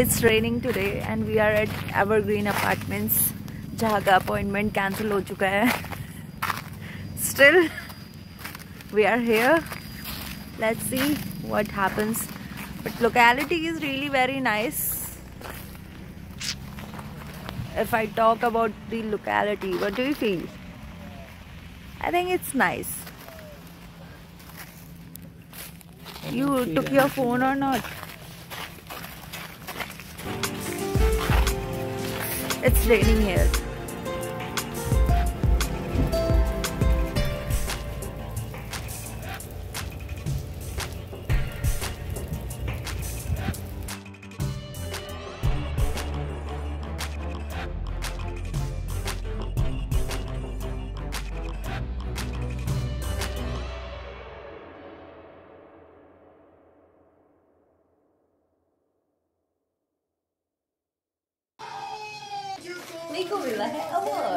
it's raining today and we are at Evergreen Apartments जहाँ का appointment cancel हो चुका है. Still we are here. Let's see what happens. But locality is really very nice. If I talk about the locality, what do you feel? I think it's nice. You took your phone or not? It's raining here. Nico मिला है award.